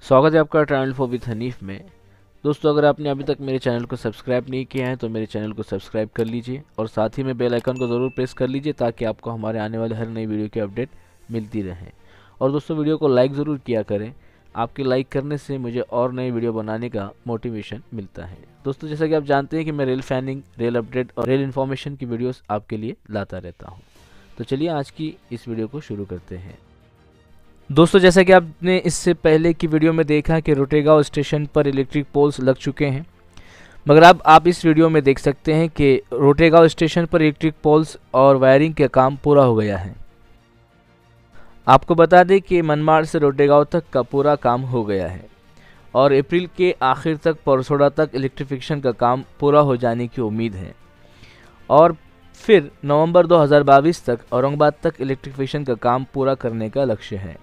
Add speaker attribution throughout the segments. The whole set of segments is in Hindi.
Speaker 1: स्वागत है आपका ट्रैवल फॉर विद हनीफ में। दोस्तों, अगर आपने अभी तक मेरे चैनल को सब्सक्राइब नहीं किया है तो मेरे चैनल को सब्सक्राइब कर लीजिए और साथ ही में बेल आइकन को ज़रूर प्रेस कर लीजिए ताकि आपको हमारे आने वाले हर नई वीडियो की अपडेट मिलती रहे। और दोस्तों, वीडियो को लाइक ज़रूर किया करें। आपके लाइक करने से मुझे और नई वीडियो बनाने का मोटिवेशन मिलता है। दोस्तों, जैसा कि आप जानते हैं कि मैं रेल फैनिंग, रेल अपडेट और रेल इन्फॉर्मेशन की वीडियोस आपके लिए लाता रहता हूं। तो चलिए आज की इस वीडियो को शुरू करते हैं। दोस्तों, जैसा कि आपने इससे पहले की वीडियो में देखा कि रोटेगांव स्टेशन पर इलेक्ट्रिक पोल्स लग चुके हैं, मगर अब आप इस वीडियो में देख सकते हैं कि रोटेगांव स्टेशन पर इलेक्ट्रिक पोल्स और वायरिंग का काम पूरा हो गया है। आपको बता दें कि मनमाड़ से रोटेगांव तक का पूरा काम हो गया है और अप्रैल के आखिर तक परसोड़ा तक इलेक्ट्रिफिकेशन का काम पूरा हो जाने की उम्मीद है और फिर नवंबर 2022 तक औरंगाबाद तक इलेक्ट्रिफिकेशन का काम पूरा करने का लक्ष्य है।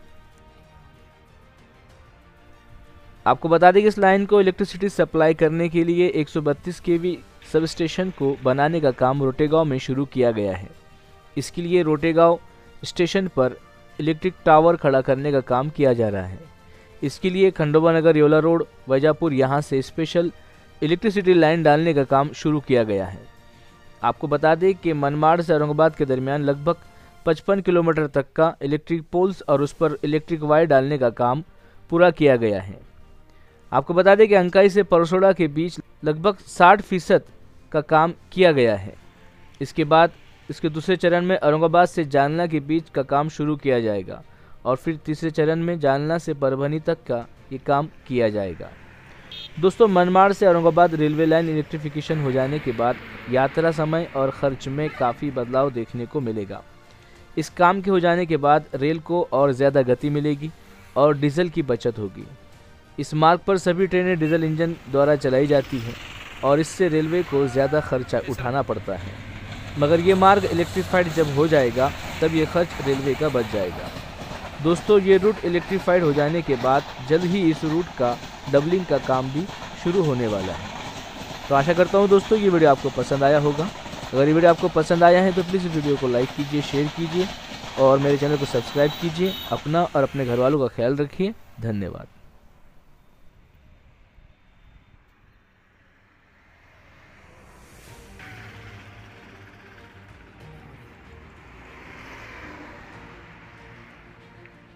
Speaker 1: आपको बता दें कि इस लाइन को इलेक्ट्रिसिटी सप्लाई करने के लिए 132 केवी सब स्टेशन को बनाने का काम रोटेगांव में शुरू किया गया है। इसके लिए रोटेगांव स्टेशन पर इलेक्ट्रिक टावर खड़ा करने का काम किया जा रहा है। इसके लिए खंडोबा नगर येवला रोड वैजापुर यहाँ से स्पेशल इलेक्ट्रिसिटी लाइन डालने का काम शुरू किया गया है। आपको बता दें कि मनमाड़ से औरंगाबाद के दरमियान लगभग 55 किलोमीटर तक का इलेक्ट्रिक पोल्स और उस पर इलेक्ट्रिक वायर डालने का काम पूरा किया गया है। आपको बता दें कि अंकाई से परसोड़ा के बीच लगभग 60% का काम किया गया है। इसके बाद इसके दूसरे चरण में औरंगाबाद से जालना के बीच का काम शुरू किया जाएगा और फिर तीसरे चरण में जालना से परभनी तक का ये काम किया जाएगा। दोस्तों, मनमाड़ से औरंगाबाद रेलवे लाइन इलेक्ट्रिफिकेशन हो जाने के बाद यात्रा समय और खर्च में काफ़ी बदलाव देखने को मिलेगा। इस काम के हो जाने के बाद रेल को और ज़्यादा गति मिलेगी और डीजल की बचत होगी। इस मार्ग पर सभी ट्रेनें डीजल इंजन द्वारा चलाई जाती हैं और इससे रेलवे को ज़्यादा खर्चा उठाना पड़ता है, मगर ये मार्ग इलेक्ट्रीफाइड जब हो जाएगा तब ये खर्च रेलवे का बच जाएगा। दोस्तों, ये रूट इलेक्ट्रीफाइड हो जाने के बाद जल्द ही इस रूट का डबलिंग का काम भी शुरू होने वाला है। तो आशा करता हूँ दोस्तों ये वीडियो आपको पसंद आया होगा। अगर ये वीडियो आपको पसंद आया है तो प्लीज़ इस वीडियो को लाइक कीजिए, शेयर कीजिए और मेरे चैनल को सब्सक्राइब कीजिए। अपना और अपने घर वालों का ख्याल रखिए। धन्यवाद।